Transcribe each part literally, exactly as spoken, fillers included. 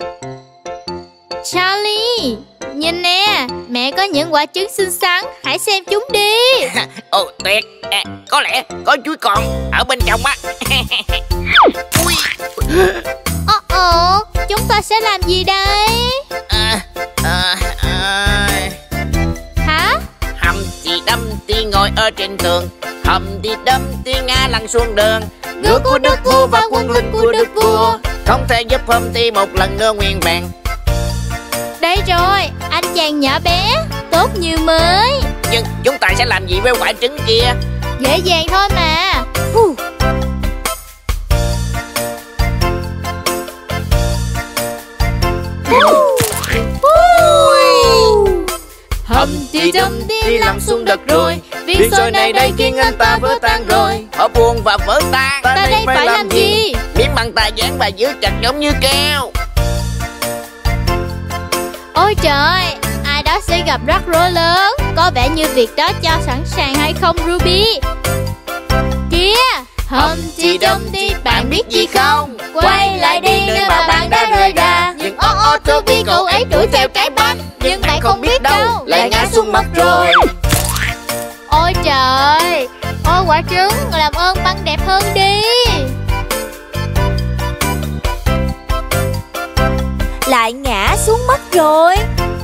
Charlie, nhìn nè, mẹ có những quả trứng xinh xắn, hãy xem chúng đi. Ồ, tuyệt. À, có lẽ có chuối con ở bên trong á. Ui. Ồ, ồ, chúng ta sẽ làm gì đây? À, à, à. Hả? Humpty Dumpty ngồi ở trên tường, Humpty Dumpty ngã lăn xuống đường. Ngựa của đức vua và quân lính của đức vua không thể giúp Humpty một lần nữa nguyên vẹn. Đây rồi, anh chàng nhỏ bé, tốt như mới. Nhưng chúng ta sẽ làm gì với quả trứng kia? Dễ dàng thôi mà. Hù. Humpty Dumpty lăn xuống đất rồi, viên sỏi này đây khiến anh ta vỡ tan rồi. Họ buông và vỡ tan, Ta đây phải làm gì? Miếng băng ta dán và giữ chặt giống như keo. Ôi trời, ai đó sẽ gặp rắc rối lớn. Có vẻ như việc đó cho sẵn sàng hay không Ruby? Kìa, Humpty Dumpty, bạn biết gì không? Quay lại đi nơi mà bạn đã rơi ra. Nhưng ô ô Toby, cậu ấy đuổi theo cái bánh. Nhưng bạn không biết đâu, lại ngã xuống mất rồi. Ôi trời, ôi quả trứng, làm ơn băng đẹp hơn đi. Lại ngã xuống mất rồi.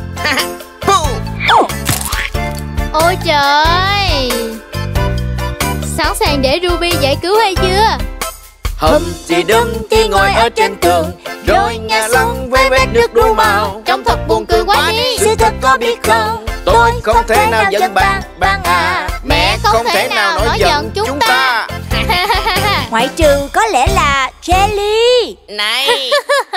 Ôi trời, sẵn sàng để Ruby giải cứu hay chưa? Humpty Dumpty ngồi ở trên tường, rồi ngã lăn với vết nước đủ màu. Trông thật buồn cười quá đi. Sự thật có biết không, Tôi không thể nào giận bạn, bạn à. Mẹ không thể nào nổi giận chúng ta. ngoại trừ có lẽ là Jelly. Này.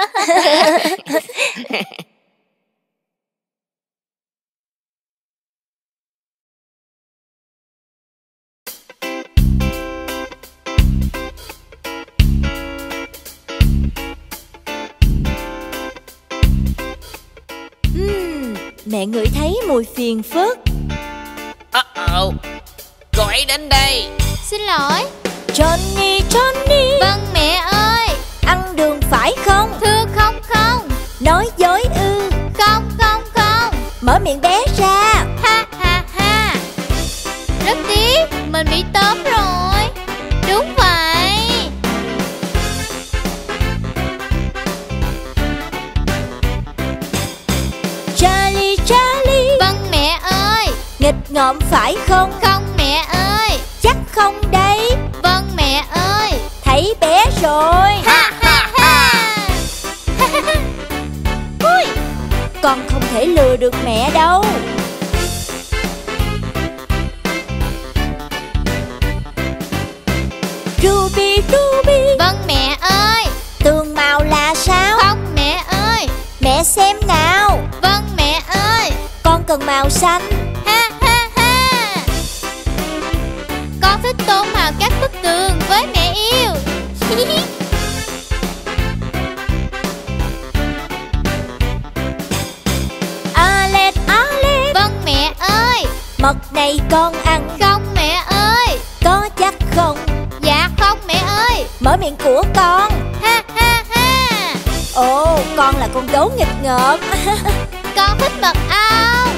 uhm, Mẹ ngửi thấy mùi phiền phức. Uh-oh, cô ấy đến đây. Xin lỗi. Johnny, Johnny. Vâng mẹ ơi. Ăn đường phải không? Thưa không không. Nói dối ư? Không không không. Mở miệng bé ra. Ha ha ha. Rất tiếc, mình bị tóm rồi. Đúng vậy. Charlie, Charlie. Vâng mẹ ơi. Nghịch ngợm phải không? Không mẹ ơi. Chắc không đây? Vâng mẹ ơi. Thấy bé rồi. Ha ha ha. Ui, con không thể lừa được mẹ đâu. Ruby, Ruby. Vâng mẹ ơi. Tường màu là sao? Không mẹ ơi. Mẹ xem nào. Vâng mẹ ơi. Con cần màu xanh. Ha ha ha. Con thích tô màu các bức tường với mẹ yêu. Alex, Alex. Vâng mẹ ơi. Mật này con ăn. Không mẹ ơi. Có chắc không? Dạ không mẹ ơi. Mở miệng của con. Ha ha ha. Ồ, con là con gấu nghịch ngợm. Con thích mật ong.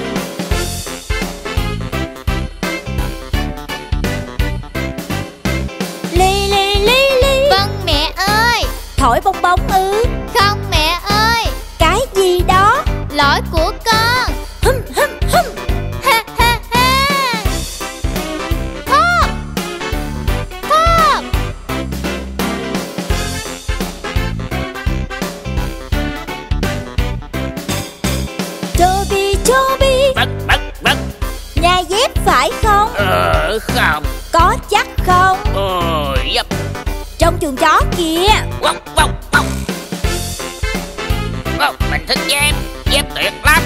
Ly, ly, ly, ly. Vâng mẹ ơi. Thổi bong bóng ư? Không mẹ ơi. Cái gì đó? Lỗi của con. Hum, hum, hum. Ha ha ha. Pop. Pop. Toby, Toby. Vâng, vâng, vâng. Nhà dép phải không? Ờ, không. Có chắc không? Ờ, yep. Trong chuồng chó kìa. Wow, wow, wow. Wow, mình thích dép. Dép tuyệt lắm.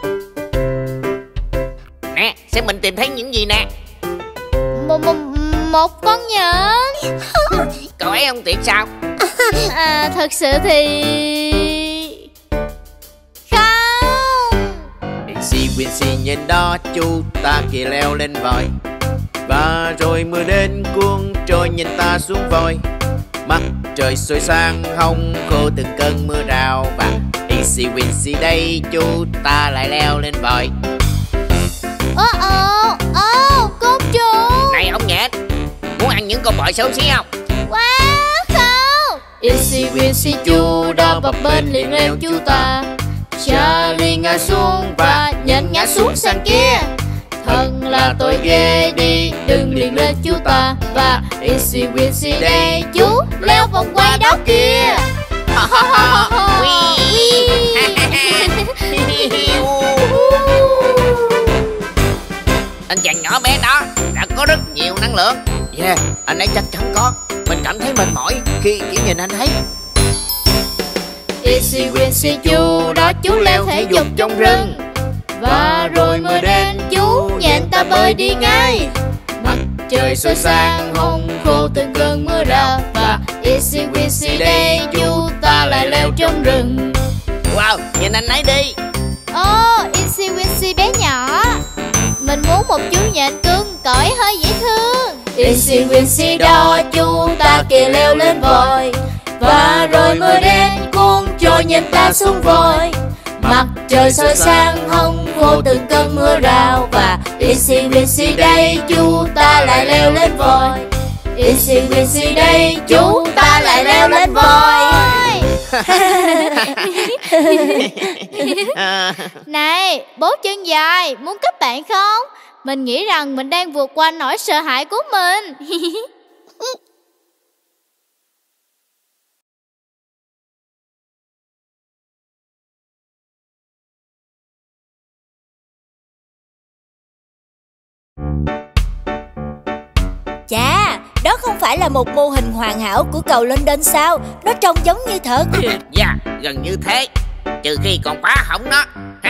Nè, xem mình tìm thấy những gì nè. Một, một, một con nhện. Cậu ấy không tiện sao? À, thật sự thì không. Itsy Quincy nhìn đó, chú ta kìa leo lên voi, và rồi mưa đến cuốn trôi nhìn ta xuống voi. Mặt trời soi sáng hông khô từng cơn mưa rào, và Itsy Quincy đây chú ta lại leo lên voi. Ô ô ô côn trùng. Này ông nhện, muốn ăn những con bọ xấu xí không? Wow, không. Itsy Quincy chú đó bập bên liền leo chú ta. Charlie ngã xuống và nhện ngã xuống sàn kia. Thật là tôi ghê đi, đừng liền lên chú ta. Và Itsy Quincy đây chú leo vòng quay đó kia. Anh chàng nhỏ bé đó đã có rất nhiều năng lượng. Yeah, anh ấy chắc chắn có. Mình cảm thấy mệt mỏi khi chỉ nhìn anh ấy. Itsy Quincy chú đó chú leo thể dục trong rừng, và rồi mưa đến chú nhện ta bơi đi ngay. Mặt trời soi sáng hông khô từng cơn mưa rào, và Itsy Quincy đây chú ta lại leo trong rừng. Wow, nhìn anh ấy đi. Ô, oh, Itsy Quincy bé nhỏ, mình muốn một chú nhện cưng, cậu ấy hơi dễ thương. Itsy Quincy đó chú ta kìa leo lên voi, và rồi mưa đến cuốn trôi nhện ta xuống voi. Mặt trời soi sáng hông khô từng cơn mưa rào, và Itsy Quincy đây chú ta lại leo lên voi. Itsy Quincy đây chú ta lại leo lên voi. Này, bố chân dài, muốn kết bạn không? Mình nghĩ rằng mình đang vượt qua nỗi sợ hãi của mình. Chà, đó không phải là một mô hình hoàn hảo của cầu London sao? Nó trông giống như thật. Dạ, yeah, gần như thế. Trừ khi còn phá hỏng nó.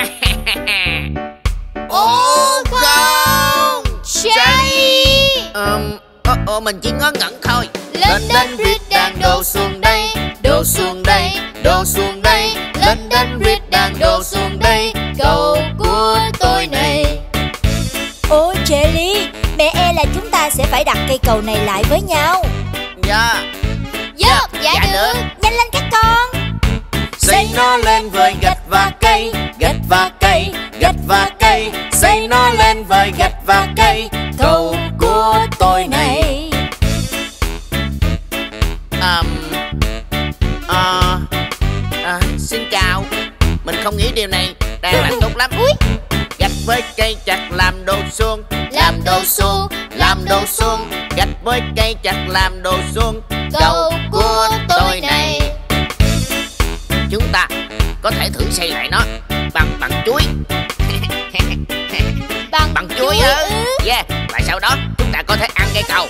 Ô không, Charlie. um, ô, ô, Mình chỉ ngớ ngẩn thôi. London Bridge đang đổ xuống đây, đổ xuống đây, đổ xuống đây. London Bridge đang đổ xuống đây, cầu của tôi này. Ôi Charlie, mẹ e là chúng ta sẽ phải đặt cây cầu này lại với nhau. Dạ. Dạ, dạ, dạ được. Nhanh lên các con. Xây nó lên với gạch và cây, gạch và cây, gạch và cây. Xây nó lên với gạch và cây, cầu của tôi này. Um, uh, uh, xin chào. Mình không nghĩ điều này đang làm tốt lắm. Úi. Gạch với cây chặt làm đồ suông, làm đồ suông, làm đồ suông. Gạch với cây chặt làm đồ suông, cầu của tôi này. Chúng ta có thể thử xây lại nó bằng bằng chuối. Bằng, bằng chuối ư? Yeah, và sau đó chúng ta có thể ăn cây cầu.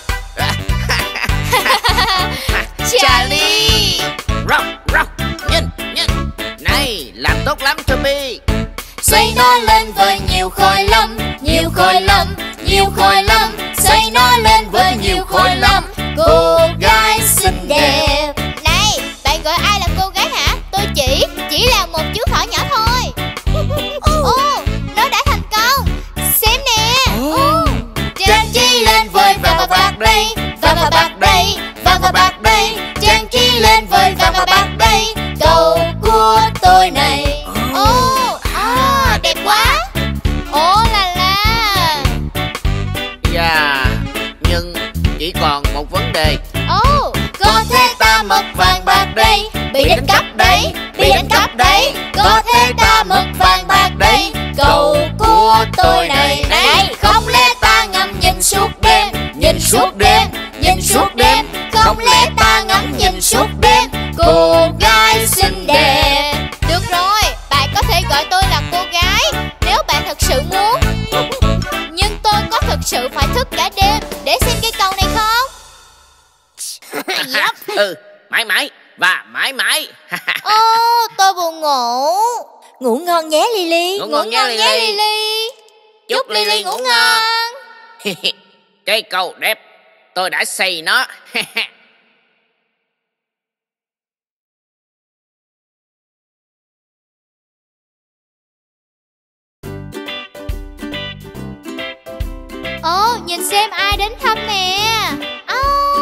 Charlie. Róc, róc, nhìn, nhìn. Này, làm tốt lắm Toby. Xây nó lên với nhiều khối lắm, nhiều khối lắm, nhiều khối lắm. Xây nó lên với nhiều khối lắm, cô gái xinh đẹp. Này, bạn gọi ai là cô gái hả? Tôi chỉ, chỉ là một chú thỏ nhỏ thôi. Ồ, nó đã thành công. Xem nè. Trang trí lên với và và bạc đây, và và bạc đây, và và bạc đây. Trang trí lên với và và bạc đây, cầu của tôi này. Ồ, à, đẹp quá. Ồ là la. Dạ, nhưng chỉ còn một vấn đề. Ồ, có thể ta mất vàng bạc đây, bị đánh cắp đấy, bị đánh cắp đấy. Có thể ta mất vàng bạc đây, cầu của tôi này. Này, không lẽ ta ngắm nhìn suốt đêm, nhìn suốt đêm, nhìn suốt đêm. Không lẽ ta ngắm nhìn suốt đêm, cô gái xinh đẹp. Được rồi, bạn có thể gọi tôi là cô gái nếu bạn thật sự muốn. Nhưng tôi có thật sự phải thức cả đêm để xem cây cầu này không? Yep. Ừ, mãi mãi và mãi mãi. Ô, tôi buồn ngủ. Ngủ ngon nhé Lily. Ngủ ngon nhé Lily. Lily. Chúc Lily ngủ ngon. Cây cầu đẹp, tôi đã xây nó. Ồ, nhìn xem ai đến thăm nè. Ô.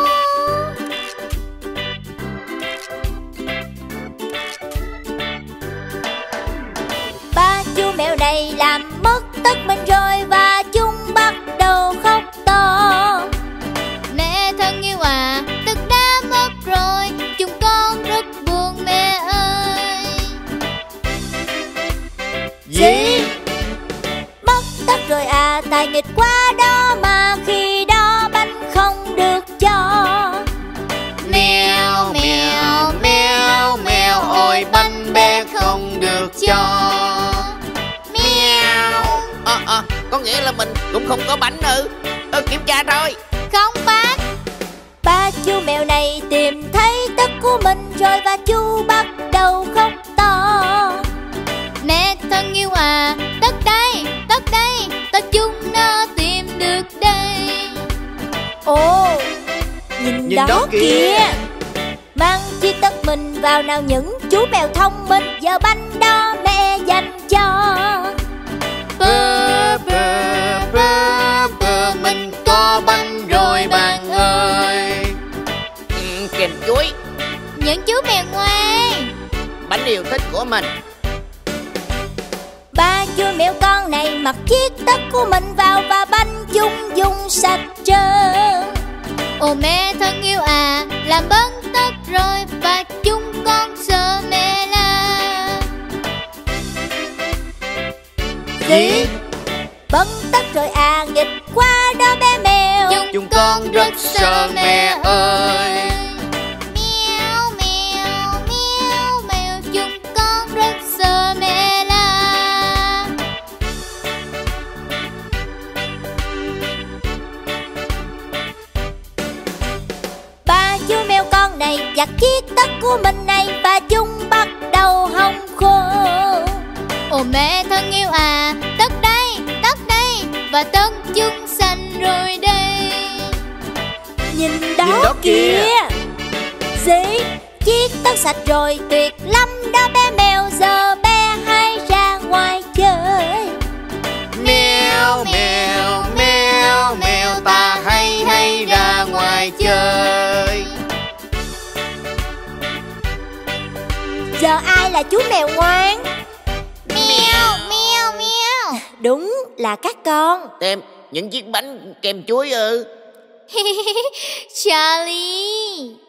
Ba chú mèo này làm mất tất mình rồi và chúng bắt đầu khóc to. Mẹ thân yêu à, tất đã mất rồi, chúng con rất buồn mẹ ơi. Gì? Mất tất rồi à, tài nghịch quá đó mà khi đó bánh không được cho. Mèo mèo mèo mèo, ôi bánh bé không được cho. Mèo. Ờ ờ, có nghĩa là mình cũng không có bánh ư? Ờ, kiểm tra thôi. Không bác. Ba chú mèo này tìm thấy tất của mình rồi và chú bắt đầu khóc to. Mẹ thân yêu à, tất đây, tất đây, tất chúng nó tìm được đây. Ồ, nhìn, Nhìn đó, đó kìa. kìa. Mang chiếc tất mình vào nào những chú mèo thông minh. Giờ bánh đó mẹ dành cho. Bơ bơ bơ bơ, mình có bánh rồi bạn ơi. Ừ, kèm chuối, Những chú mèo ngoan. bánh yêu thích của mình. Ba chú mèo con này mặc chiếc tất của mình vào và bánh chúng dùng sạch trơn. Ồ mẹ thân yêu à, làm bấn tất rồi và chúng con sợ mẹ la. Gì? Bấn tất rồi à, nghịch quá đó bé mèo. Chúng con rất sợ mẹ ơi. Mèo mèo mèo mèo, chúng con rất sợ mẹ la. Ba chú mèo con này giặt chiếc tất của mình này và chúng bắt đầu hong khô. Ồ mẹ thân yêu à, tất đây, tất đây, và tất chúng xanh rồi đây. Nhìn đó, Nhìn đó kìa. kìa. Gì? Chiếc tất sạch rồi, tuyệt lắm đó bé mèo. Giờ bé hãy ra ngoài chơi. Mèo mèo mèo mèo, ta hay hay ra ngoài chơi. Giờ ai là chú mèo ngoan? Mèo mèo mèo. Đúng là các con. Tem những chiếc bánh kem chuối ư? Charlie.